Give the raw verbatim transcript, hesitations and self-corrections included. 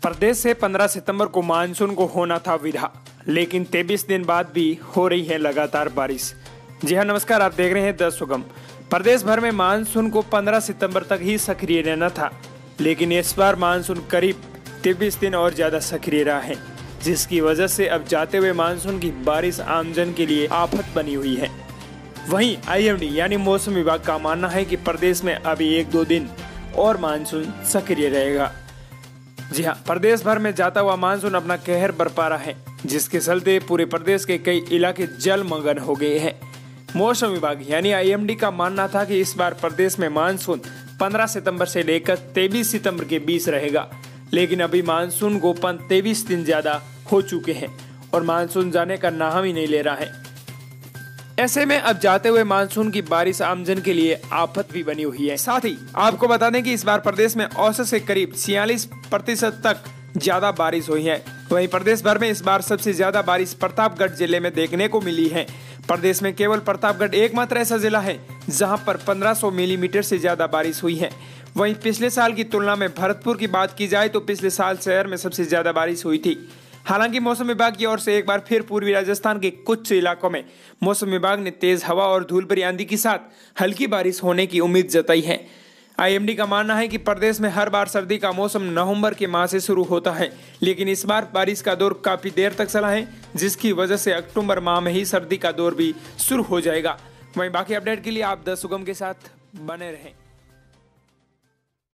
प्रदेश से पंद्रह सितंबर को मानसून को होना था विदा, लेकिन तेईस दिन बाद भी हो रही है लगातार बारिश। जी हाँ, नमस्कार, आप देख रहे हैं द सुगम। प्रदेश भर में मानसून को पंद्रह सितंबर तक ही सक्रिय रहना था, लेकिन इस बार मानसून करीब तेईस दिन और ज्यादा सक्रिय रहा है, जिसकी वजह से अब जाते हुए मानसून की बारिश आमजन के लिए आफत बनी हुई है। वहीं आई एम डी यानी मौसम विभाग का मानना है कि प्रदेश में अभी एक दो दिन और मानसून सक्रिय रहेगा। जी हाँ, प्रदेश भर में जाता हुआ मानसून अपना कहर बरपा रहा है, जिसके चलते पूरे प्रदेश के कई इलाके जलमग्न हो गए हैं। मौसम विभाग यानी आई एम डी का मानना था कि इस बार प्रदेश में मानसून पंद्रह सितंबर से लेकर तेईस सितंबर के बीच रहेगा, लेकिन अभी मानसून को तेईस दिन ज्यादा हो चुके हैं और मानसून जाने का नाम ही नहीं ले रहा है। ऐसे में अब जाते हुए मानसून की बारिश आमजन के लिए आफत भी बनी हुई है। साथ ही आपको बता दें कि इस बार प्रदेश में औसत से करीब छियालीस प्रतिशत तक ज्यादा बारिश हुई है। वहीं प्रदेश भर में इस बार सबसे ज्यादा बारिश प्रतापगढ़ जिले में देखने को मिली है। प्रदेश में केवल प्रतापगढ़ एकमात्र ऐसा जिला है जहां पर पंद्रह सौ मिलीमीटर से ज्यादा बारिश हुई है। वहीं पिछले साल की तुलना में भरतपुर की बात की जाए तो पिछले साल शहर में सबसे ज्यादा बारिश हुई थी। हालांकि मौसम विभाग की ओर से एक बार फिर पूर्वी राजस्थान के कुछ इलाकों में मौसम विभाग ने तेज हवा और धूल भरी आंधी के साथ हल्की बारिश होने की उम्मीद जताई है। आई एम डी का मानना है कि प्रदेश में हर बार सर्दी का मौसम नवंबर के माह से शुरू होता है, लेकिन इस बार बारिश का दौर काफी देर तक चला है, जिसकी वजह से अक्टूबर माह में ही सर्दी का दौर भी शुरू हो जाएगा। वहीं बाकी अपडेट के लिए आप द सुगम के साथ बने रहें।